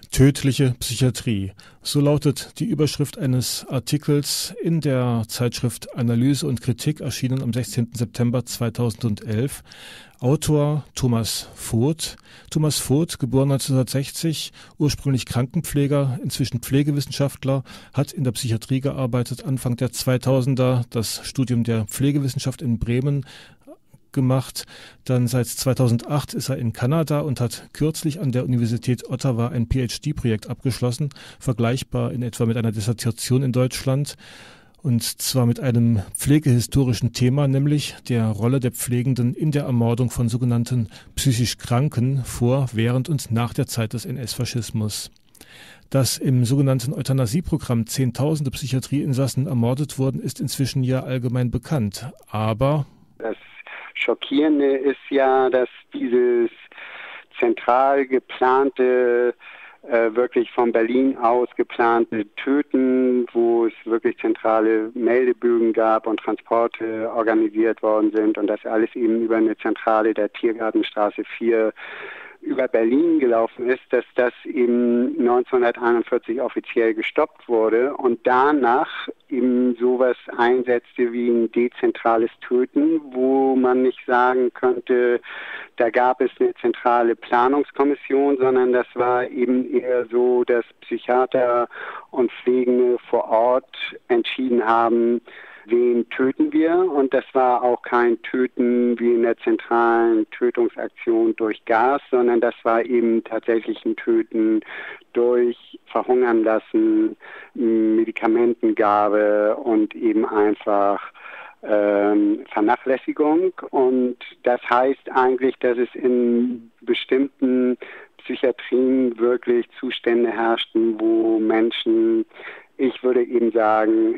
Tödliche Psychiatrie. So lautet die Überschrift eines Artikels in der Zeitschrift Analyse und Kritik, erschienen am 16. September 2011. Autor Thomas Voth. Thomas Voth, geboren 1960, ursprünglich Krankenpfleger, inzwischen Pflegewissenschaftler, hat in der Psychiatrie gearbeitet, Anfang der 2000er das Studium der Pflegewissenschaft in Bremen gemacht. Dann seit 2008 ist er in Kanada und hat kürzlich an der Universität Ottawa ein PhD-Projekt abgeschlossen, vergleichbar in etwa mit einer Dissertation in Deutschland, und zwar mit einem pflegehistorischen Thema, nämlich der Rolle der Pflegenden in der Ermordung von sogenannten psychisch Kranken vor, während und nach der Zeit des NS-Faschismus. Dass im sogenannten Euthanasieprogramm Zehntausende Psychiatrieinsassen ermordet wurden, ist inzwischen ja allgemein bekannt. Aber das Schockierende ist ja, dass dieses zentral geplante, wirklich von Berlin aus geplante Töten, wo es wirklich zentrale Meldebögen gab und Transporte organisiert worden sind und das alles eben über eine Zentrale der Tiergartenstraße 4 über Berlin gelaufen ist, dass das eben 1941 offiziell gestoppt wurde und danach eben sowas einsetzte wie ein dezentrales Töten, wo man nicht sagen könnte, da gab es eine zentrale Planungskommission, sondern das war eben eher so, dass Psychiater und Pflegende vor Ort entschieden haben, wen töten wir, und das war auch kein Töten wie in der zentralen Tötungsaktion durch Gas, sondern das war eben tatsächlich ein Töten durch Verhungern lassen, Medikamentengabe und eben einfach Vernachlässigung. Und das heißt eigentlich, dass es in bestimmten Psychiatrien wirklich Zustände herrschten, wo Menschen, ich würde eben sagen,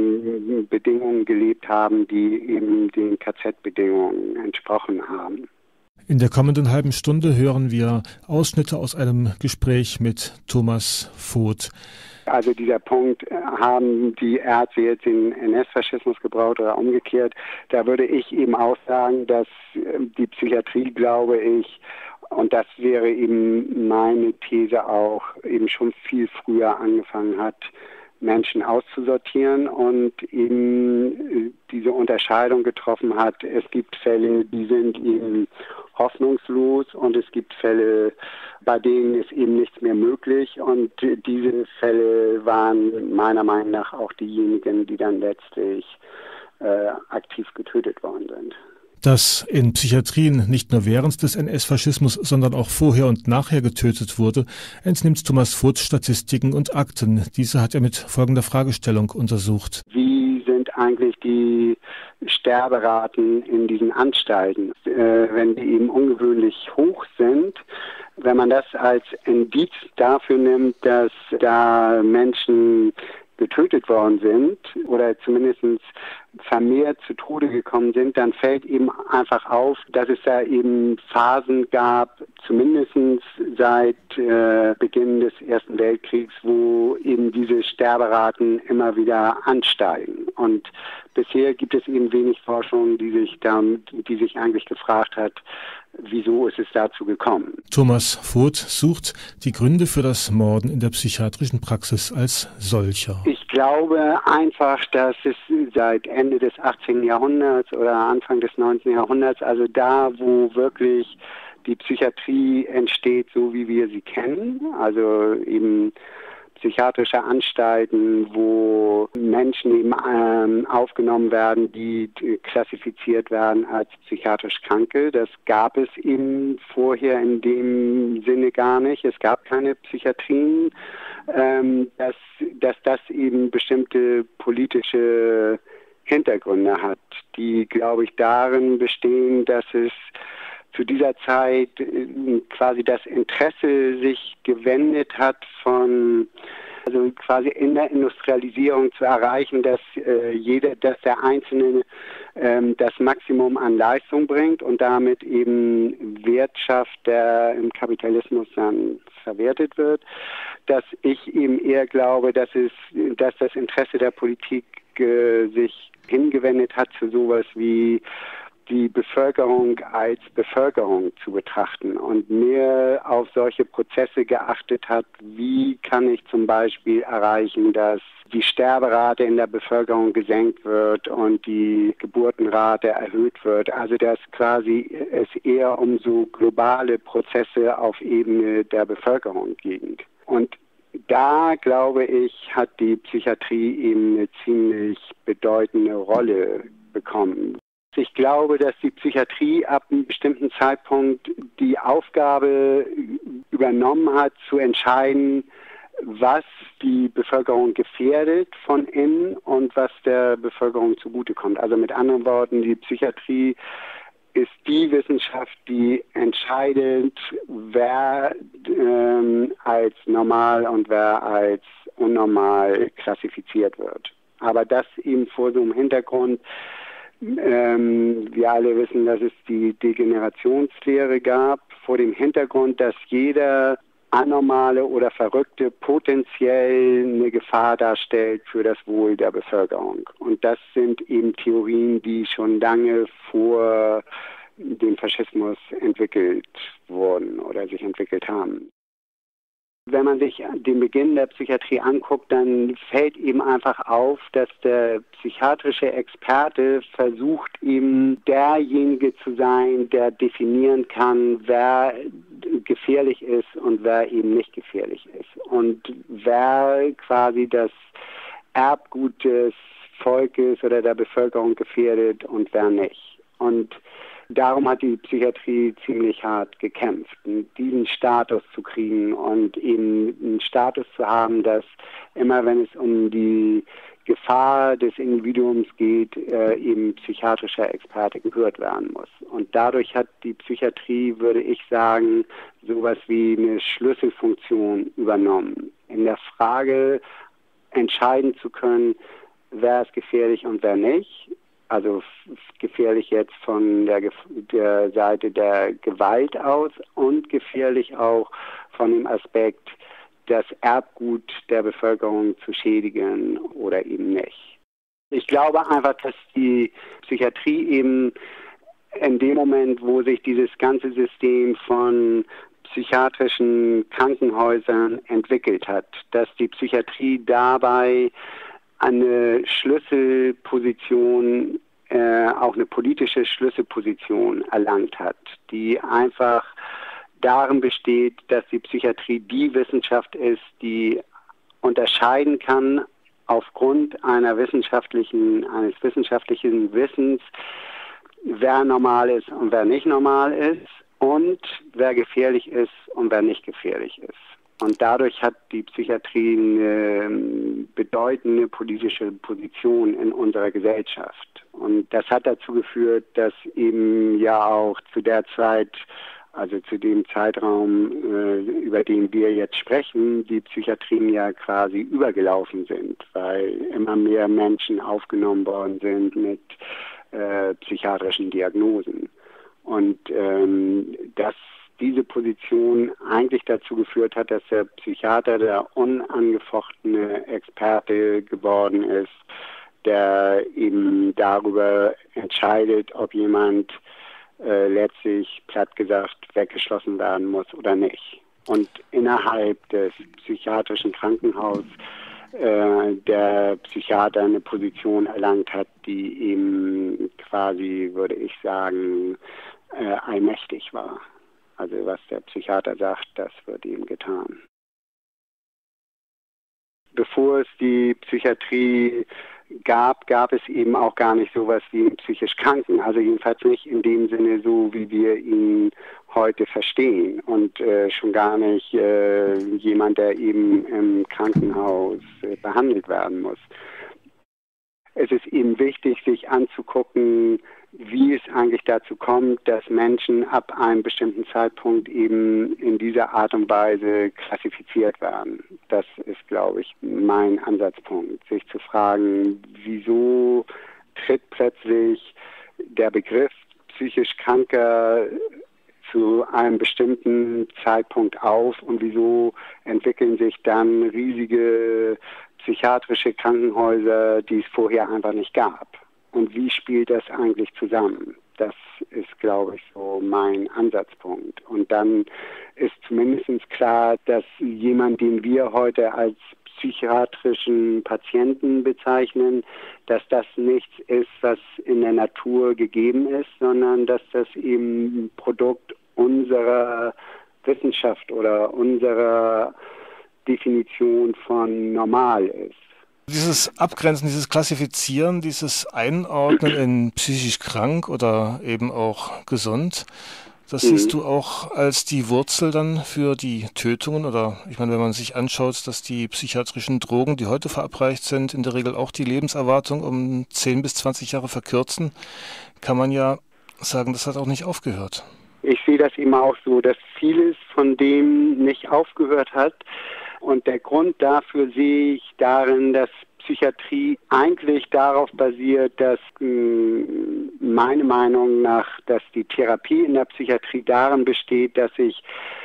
in Bedingungen gelebt haben, die eben den KZ-Bedingungen entsprochen haben. In der kommenden halben Stunde hören wir Ausschnitte aus einem Gespräch mit Thomas Voth. Also dieser Punkt, haben die Ärzte jetzt den NS-Faschismus gebraucht oder umgekehrt, da würde ich eben auch sagen, dass die Psychiatrie, glaube ich, und das wäre eben meine These auch, eben schon viel früher angefangen hat, Menschen auszusortieren und eben diese Unterscheidung getroffen hat. Es gibt Fälle, die sind eben hoffnungslos und es gibt Fälle, bei denen ist eben nichts mehr möglich, und diese Fälle waren meiner Meinung nach auch diejenigen, die dann letztlich aktiv getötet worden sind. Dass in Psychiatrien nicht nur während des NS-Faschismus, sondern auch vorher und nachher getötet wurde, entnimmt Thomas Voth Statistiken und Akten. Diese hat er mit folgender Fragestellung untersucht. Wie sind eigentlich die Sterberaten in diesen Anstalten? Wenn die eben ungewöhnlich hoch sind, wenn man das als Indiz dafür nimmt, dass da Menschen getötet worden sind oder zumindest vermehrt zu Tode gekommen sind, dann fällt eben einfach auf, dass es da eben Phasen gab, zumindest seit Beginn des Ersten Weltkriegs, wo eben diese Sterberaten immer wieder ansteigen. Und bisher gibt es eben wenig Forschung, die sich eigentlich gefragt hat, wieso ist es dazu gekommen? Thomas Voth sucht die Gründe für das Morden in der psychiatrischen Praxis als solcher. Ich glaube einfach, dass es seit Ende des 18. Jahrhunderts oder Anfang des 19. Jahrhunderts, also da, wo wirklich die Psychiatrie entsteht, so wie wir sie kennen, also eben psychiatrische Anstalten, wo Menschen eben aufgenommen werden, die klassifiziert werden als psychiatrisch Kranke. Das gab es eben vorher in dem Sinne gar nicht. Es gab keine Psychiatrien, dass das eben bestimmte politische Hintergründe hat, die, glaube ich, darin bestehen, dass es zu dieser Zeit quasi das Interesse sich gewendet hat also quasi in der Industrialisierung zu erreichen, dass der Einzelne das Maximum an Leistung bringt und damit eben Wert schafft, der im Kapitalismus dann verwertet wird. Dass ich eben eher glaube, dass das Interesse der Politik sich hingewendet hat zu sowas wie die Bevölkerung als Bevölkerung zu betrachten und mehr auf solche Prozesse geachtet hat, wie kann ich zum Beispiel erreichen, dass die Sterberate in der Bevölkerung gesenkt wird und die Geburtenrate erhöht wird. Also dass quasi es eher um so globale Prozesse auf Ebene der Bevölkerung ging. Und da, glaube ich, hat die Psychiatrie eben eine ziemlich bedeutende Rolle bekommen. Ich glaube, dass die Psychiatrie ab einem bestimmten Zeitpunkt die Aufgabe übernommen hat, zu entscheiden, was die Bevölkerung gefährdet von innen und was der Bevölkerung zugutekommt. Also mit anderen Worten, die Psychiatrie ist die Wissenschaft, die entscheidet, wer als normal und wer als unnormal klassifiziert wird. Aber das eben vor so einem Hintergrund, wir alle wissen, dass es die Degenerationslehre gab, vor dem Hintergrund, dass jeder Anormale oder Verrückte potenziell eine Gefahr darstellt für das Wohl der Bevölkerung. Und das sind eben Theorien, die schon lange vor dem Faschismus entwickelt wurden oder sich entwickelt haben. Wenn man sich den Beginn der Psychiatrie anguckt, dann fällt eben einfach auf, dass der psychiatrische Experte versucht, eben derjenige zu sein, der definieren kann, wer gefährlich ist und wer eben nicht gefährlich ist. Und wer quasi das Erbgut des Volkes oder der Bevölkerung gefährdet und wer nicht. Und darum hat die Psychiatrie ziemlich hart gekämpft, diesen Status zu kriegen und eben einen Status zu haben, dass immer wenn es um die Gefahr des Individuums geht, eben psychiatrischer Experte gehört werden muss. Und dadurch hat die Psychiatrie, würde ich sagen, sowas wie eine Schlüsselfunktion übernommen. In der Frage entscheiden zu können, wer ist gefährlich und wer nicht. Also gefährlich jetzt von der Seite der Gewalt aus und gefährlich auch von dem Aspekt, das Erbgut der Bevölkerung zu schädigen oder eben nicht. Ich glaube einfach, dass die Psychiatrie eben in dem Moment, wo sich dieses ganze System von psychiatrischen Krankenhäusern entwickelt hat, dass die Psychiatrie dabei eine Schlüsselposition, auch eine politische Schlüsselposition erlangt hat, die einfach darin besteht, dass die Psychiatrie die Wissenschaft ist, die unterscheiden kann aufgrund eines wissenschaftlichen Wissens, wer normal ist und wer nicht normal ist und wer gefährlich ist und wer nicht gefährlich ist. Und dadurch hat die Psychiatrie eine bedeutende politische Position in unserer Gesellschaft. Und das hat dazu geführt, dass eben ja auch zu der Zeit, also zu dem Zeitraum, über den wir jetzt sprechen, die Psychiatrien ja quasi übergelaufen sind, weil immer mehr Menschen aufgenommen worden sind mit psychiatrischen Diagnosen. Und dass diese Position eigentlich dazu geführt hat, dass der Psychiater der unangefochtene Experte geworden ist, der eben darüber entscheidet, ob jemand letztlich, platt gesagt, weggeschlossen werden muss oder nicht. Und innerhalb des psychiatrischen Krankenhauses der Psychiater eine Position erlangt hat, die eben quasi, würde ich sagen, allmächtig war. Also was der Psychiater sagt, das wird ihm getan. Bevor es die Psychiatrie gab es eben auch gar nicht sowas wie einen psychisch Kranken. Also jedenfalls nicht in dem Sinne so, wie wir ihn heute verstehen. Und schon gar nicht jemand, der eben im Krankenhaus behandelt werden muss. Es ist eben wichtig, sich anzugucken, wie es eigentlich dazu kommt, dass Menschen ab einem bestimmten Zeitpunkt eben in dieser Art und Weise klassifiziert werden. Das ist, glaube ich, mein Ansatzpunkt, sich zu fragen, wieso tritt plötzlich der Begriff psychisch Kranker zu einem bestimmten Zeitpunkt auf und wieso entwickeln sich dann riesige psychiatrische Krankenhäuser, die es vorher einfach nicht gab. Und wie spielt das eigentlich zusammen? Das ist, glaube ich, so mein Ansatzpunkt. Und dann ist zumindest klar, dass jemand, den wir heute als psychiatrischen Patienten bezeichnen, dass das nichts ist, was in der Natur gegeben ist, sondern dass das eben ein Produkt unserer Wissenschaft oder unserer Definition von normal ist. Dieses Abgrenzen, dieses Klassifizieren, dieses Einordnen in psychisch krank oder eben auch gesund, das siehst du auch als die Wurzel dann für die Tötungen oder, ich meine, wenn man sich anschaut, dass die psychiatrischen Drogen, die heute verabreicht sind, in der Regel auch die Lebenserwartung um 10 bis 20 Jahre verkürzen, kann man ja sagen, das hat auch nicht aufgehört. Ich sehe das eben auch so, dass vieles von dem nicht aufgehört hat. Und der Grund dafür sehe ich darin, dass Psychiatrie eigentlich darauf basiert, dass meiner Meinung nach, dass die Therapie in der Psychiatrie darin besteht, dass ich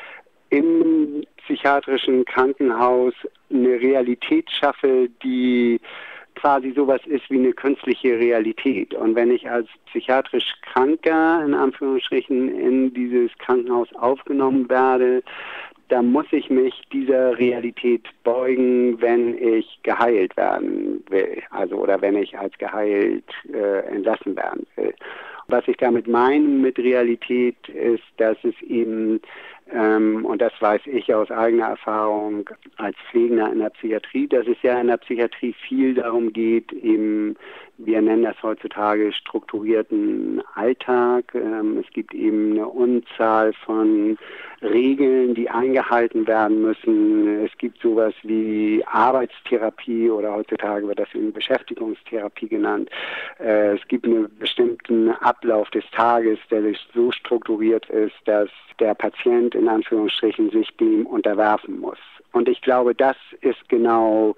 im psychiatrischen Krankenhaus eine Realität schaffe, die quasi sowas ist wie eine künstliche Realität. Und wenn ich als psychiatrisch Kranker, in Anführungsstrichen, in dieses Krankenhaus aufgenommen werde, dann muss ich mich dieser Realität beugen, wenn ich geheilt werden will, also oder wenn ich als geheilt entlassen werden will. Was ich damit meine mit Realität ist, dass es eben, und das weiß ich aus eigener Erfahrung als Pflegender in der Psychiatrie, dass es ja in der Psychiatrie viel darum geht, eben, wir nennen das heutzutage strukturierten Alltag. Es gibt eben eine Unzahl von Regeln, die eingehalten werden müssen. Es gibt sowas wie Arbeitstherapie oder heutzutage wird das eben Beschäftigungstherapie genannt. Es gibt einen bestimmten Ablauf des Tages, der so strukturiert ist, dass der Patient in Anführungsstrichen sich dem unterwerfen muss. Und ich glaube, das ist genau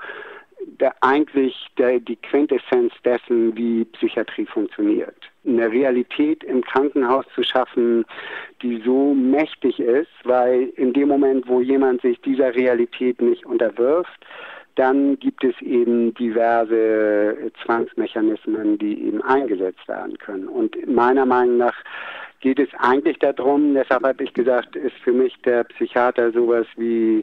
die Quintessenz dessen, wie Psychiatrie funktioniert. Eine Realität im Krankenhaus zu schaffen, die so mächtig ist, weil in dem Moment, wo jemand sich dieser Realität nicht unterwirft, dann gibt es eben diverse Zwangsmechanismen, die eben eingesetzt werden können. Und meiner Meinung nach geht es eigentlich darum, deshalb habe ich gesagt, ist für mich der Psychiater sowas wie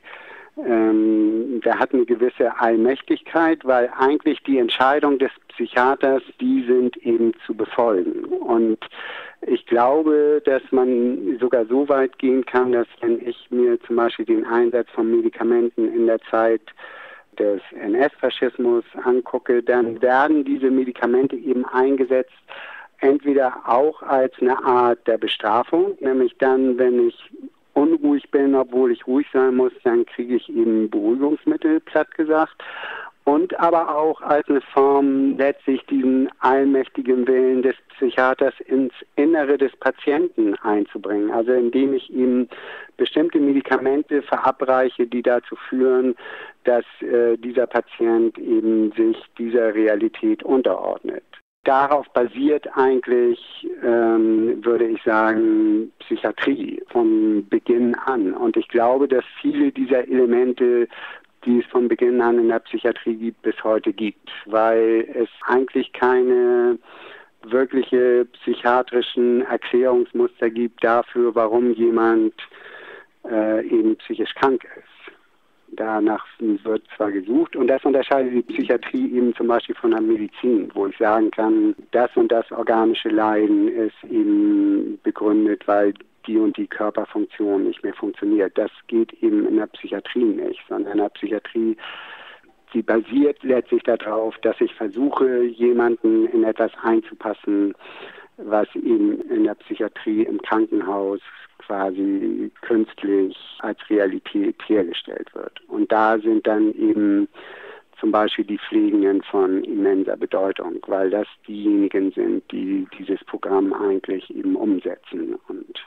der hat eine gewisse Allmächtigkeit, weil eigentlich die Entscheidung des Psychiaters, die sind eben zu befolgen. Und ich glaube, dass man sogar so weit gehen kann, dass wenn ich mir zum Beispiel den Einsatz von Medikamenten in der Zeit des NS-Faschismus angucke, dann werden diese Medikamente eben eingesetzt, entweder auch als eine Art der Bestrafung, nämlich dann, wenn ich unruhig bin, obwohl ich ruhig sein muss, dann kriege ich eben Beruhigungsmittel, platt gesagt. Und aber auch als eine Form, letztlich diesen allmächtigen Willen des Psychiaters ins Innere des Patienten einzubringen. Also indem ich ihm bestimmte Medikamente verabreiche, die dazu führen, dass dieser Patient eben sich dieser Realität unterordnet. Darauf basiert eigentlich, würde ich sagen, Psychiatrie von Beginn an. Und ich glaube, dass viele dieser Elemente, die es von Beginn an in der Psychiatrie gibt, bis heute gibt, weil es eigentlich keine wirkliche psychiatrischen Erklärungsmuster gibt dafür, warum jemand eben psychisch krank ist. Danach wird zwar gesucht und das unterscheidet die Psychiatrie eben zum Beispiel von der Medizin, wo ich sagen kann, das und das organische Leiden ist eben begründet, weil die und die Körperfunktion nicht mehr funktioniert. Das geht eben in der Psychiatrie nicht, sondern in der Psychiatrie, sie basiert letztlich darauf, dass ich versuche, jemanden in etwas einzupassen, was eben in der Psychiatrie im Krankenhaus quasi künstlich als Realität hergestellt wird. Und da sind dann eben zum Beispiel die Pflegenden von immenser Bedeutung, weil das diejenigen sind, die dieses Programm eigentlich eben umsetzen. Und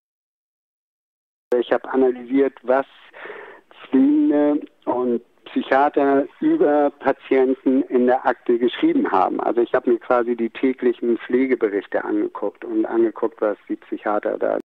ich habe analysiert, was Pflegende und Psychiater über Patienten in der Akte geschrieben haben. Also ich habe mir quasi die täglichen Pflegeberichte angeguckt und was die Psychiater da